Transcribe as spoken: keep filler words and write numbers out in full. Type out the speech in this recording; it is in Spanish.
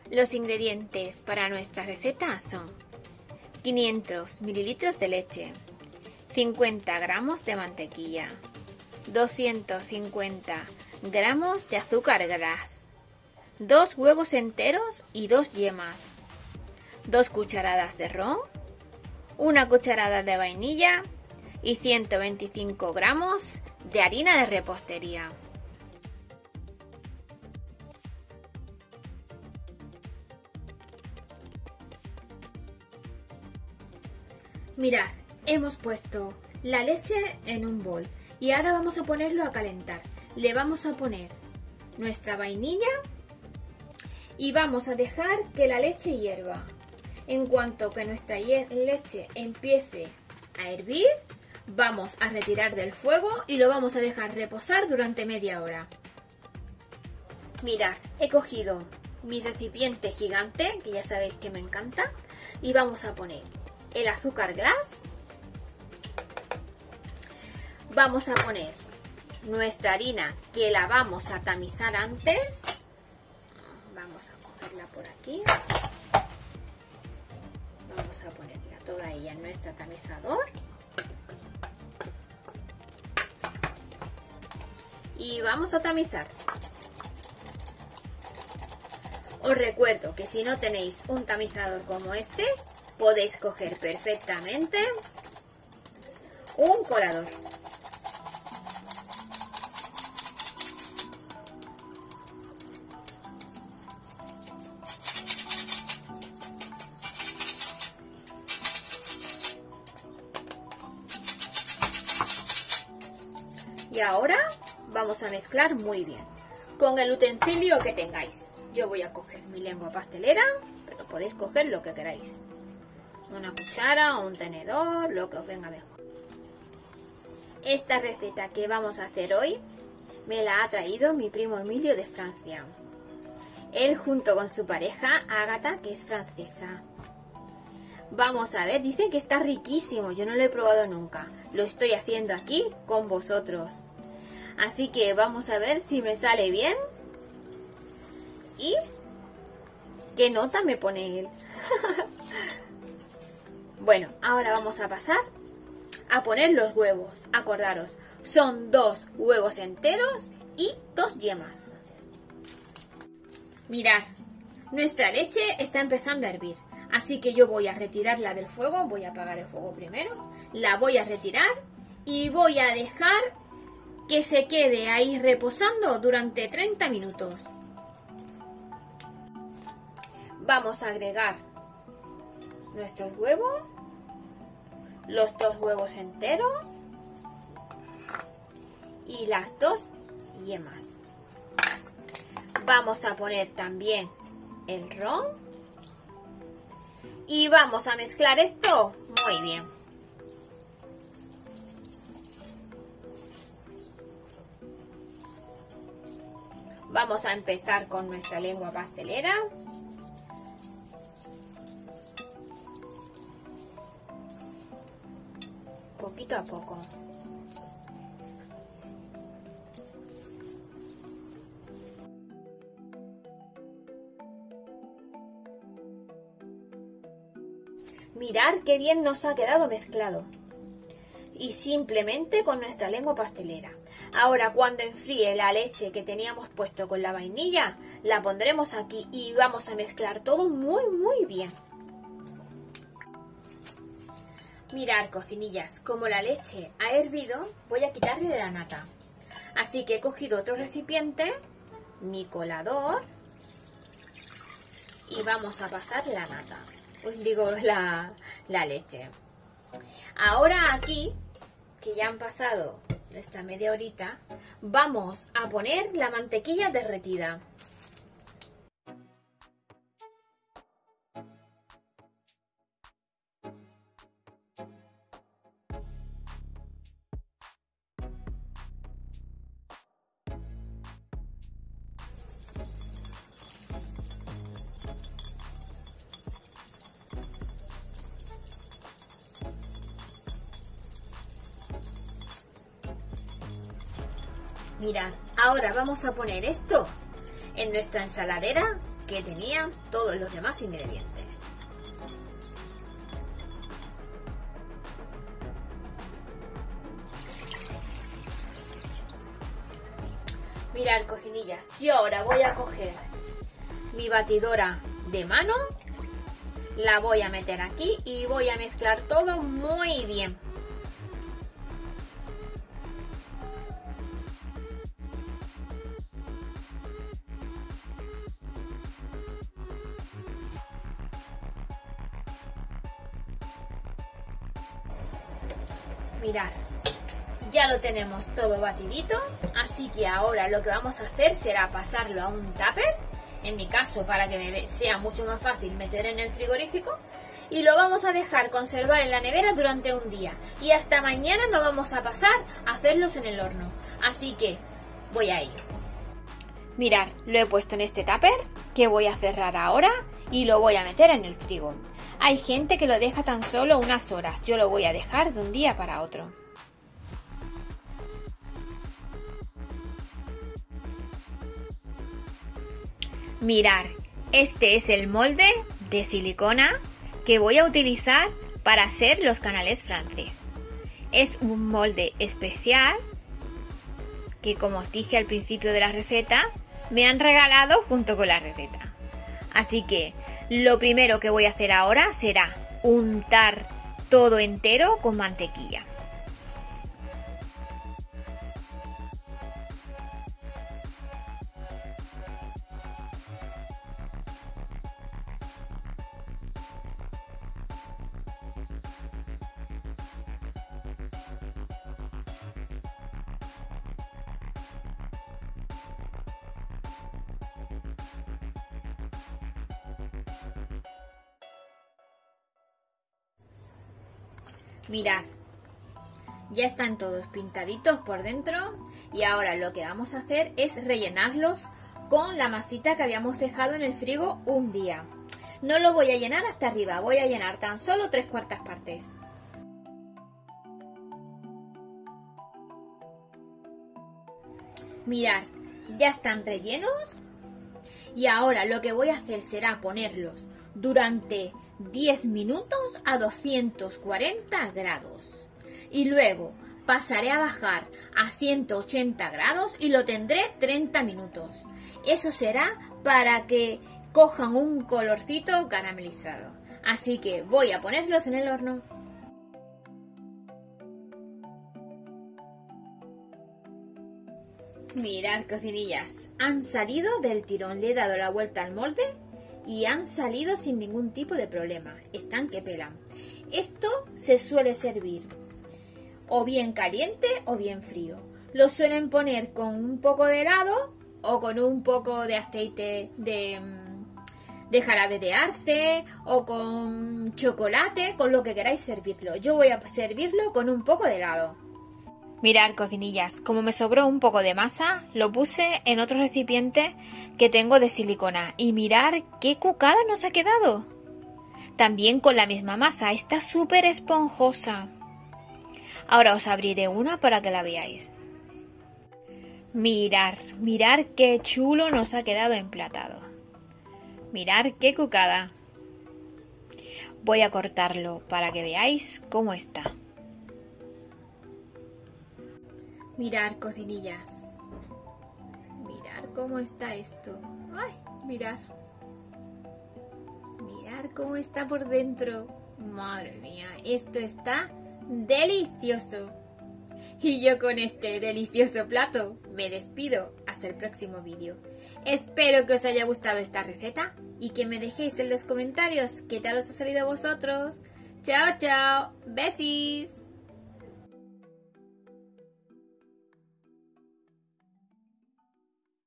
Los ingredientes para nuestra receta son quinientos mililitros de leche, cincuenta gramos de mantequilla, doscientos cincuenta gramos de azúcar gras, dos huevos enteros y dos yemas, dos cucharadas de ron, una cucharada de vainilla y ciento veinticinco gramos de harina de repostería. Mirad, hemos puesto la leche en un bol y ahora vamos a ponerlo a calentar. Le vamos a poner nuestra vainilla y vamos a dejar que la leche hierva. En cuanto que nuestra leche empiece a hervir, vamos a retirar del fuego y lo vamos a dejar reposar durante media hora. Mirad, he cogido mi recipiente gigante, que ya sabéis que me encanta, y vamos a poner el azúcar glas. Vamos a poner nuestra harina, que la vamos a tamizar antes. Vamos a cogerla por aquí. Vamos a ponerla toda ella en nuestro tamizador. Y vamos a tamizar. Os recuerdo que si no tenéis un tamizador como este, podéis coger perfectamente un colador. Y ahora vamos a mezclar muy bien con el utensilio que tengáis. Yo voy a coger mi lengua pastelera, pero podéis coger lo que queráis. Una cuchara o un tenedor, lo que os venga mejor. Esta receta que vamos a hacer hoy me la ha traído mi primo Emilio de Francia. Él junto con su pareja Ágata, que es francesa. Vamos a ver, dicen que está riquísimo, yo no lo he probado nunca. Lo estoy haciendo aquí con vosotros. Así que vamos a ver si me sale bien y qué nota me pone él. Bueno, ahora vamos a pasar a poner los huevos. Acordaros, son dos huevos enteros y dos yemas. Mirad, nuestra leche está empezando a hervir. Así que yo voy a retirarla del fuego. Voy a apagar el fuego primero. La voy a retirar y voy a dejar que se quede ahí reposando durante treinta minutos. Vamos a agregar nuestros huevos, los dos huevos enteros y las dos yemas. Vamos a poner también el ron y vamos a mezclar esto muy bien. Vamos a empezar con nuestra lengua pastelera. Poquito a poco. Mirad qué bien nos ha quedado mezclado. Y simplemente con nuestra lengua pastelera. Ahora cuando enfríe la leche que teníamos puesto con la vainilla, la pondremos aquí y vamos a mezclar todo muy muy bien. Mirad, cocinillas, como la leche ha hervido, voy a quitarle de la nata. Así que he cogido otro recipiente, mi colador, y vamos a pasar la nata. Os digo la, la leche. Ahora aquí, que ya han pasado nuestra media horita, vamos a poner la mantequilla derretida. Mirad, ahora vamos a poner esto en nuestra ensaladera que tenían todos los demás ingredientes. Mirad, cocinillas, yo ahora voy a coger mi batidora de mano, la voy a meter aquí y voy a mezclar todo muy bien. Mirad, ya lo tenemos todo batidito, así que ahora lo que vamos a hacer será pasarlo a un tupper, en mi caso para que me sea mucho más fácil meter en el frigorífico, y lo vamos a dejar conservar en la nevera durante un día, y hasta mañana nos vamos a pasar a hacerlos en el horno, así que voy a ello. Mirad, lo he puesto en este tupper, que voy a cerrar ahora, y lo voy a meter en el frigo. Hay gente que lo deja tan solo unas horas, yo lo voy a dejar de un día para otro. Mirad, este es el molde de silicona que voy a utilizar para hacer los canapés francés. Es un molde especial que, como os dije al principio de la receta, me han regalado junto con la receta. Así que lo primero que voy a hacer ahora será untar todo entero con mantequilla. Mirad, ya están todos pintaditos por dentro y ahora lo que vamos a hacer es rellenarlos con la masita que habíamos dejado en el frigo un día. No lo voy a llenar hasta arriba, voy a llenar tan solo tres cuartas partes. Mirad, ya están rellenos y ahora lo que voy a hacer será ponerlos durante diez minutos a doscientos cuarenta grados y luego pasaré a bajar a ciento ochenta grados y lo tendré treinta minutos. Eso será para que cojan un colorcito caramelizado. Así que voy a ponerlos en el horno. Mirad, cocinillas, han salido del tirón, le he dado la vuelta al molde y han salido sin ningún tipo de problema, están que pelan. Esto se suele servir o bien caliente o bien frío. Lo suelen poner con un poco de helado o con un poco de aceite de, de jarabe de arce o con chocolate, con lo que queráis servirlo. Yo voy a servirlo con un poco de helado. Mirad, cocinillas, como me sobró un poco de masa, lo puse en otro recipiente que tengo de silicona. Y mirad qué cucada nos ha quedado. También con la misma masa, está súper esponjosa. Ahora os abriré una para que la veáis. Mirad, mirad qué chulo nos ha quedado emplatado. Mirad qué cucada. Voy a cortarlo para que veáis cómo está. Mirad, cocinillas, mirad cómo está esto. ¡Ay! Mirad, mirad cómo está por dentro. Madre mía, esto está delicioso. Y yo con este delicioso plato me despido hasta el próximo vídeo. Espero que os haya gustado esta receta y que me dejéis en los comentarios qué tal os ha salido a vosotros. ¡Chao, chao! ¡Besis!